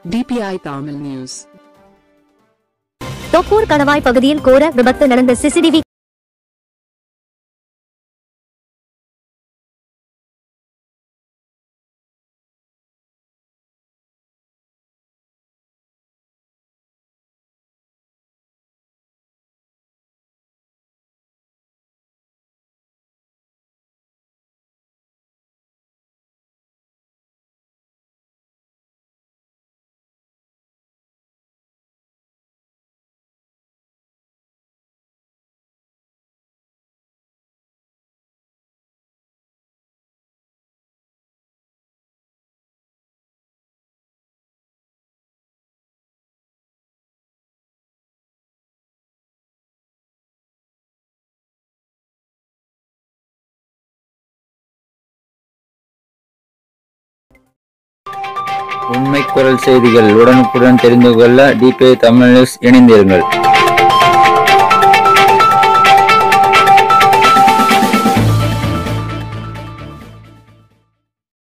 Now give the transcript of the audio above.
DPI Tamil News. Thoppur கணவாய் பகுதியில் கோர விபத்து நடந்த சிசிடிவி உண்மை குரல் செய்திகள் உடனுக்குடன் தெரிந்து கொள்ள டிபிஐ தமிழ் நியூஸ் இணைந்திருங்கள்.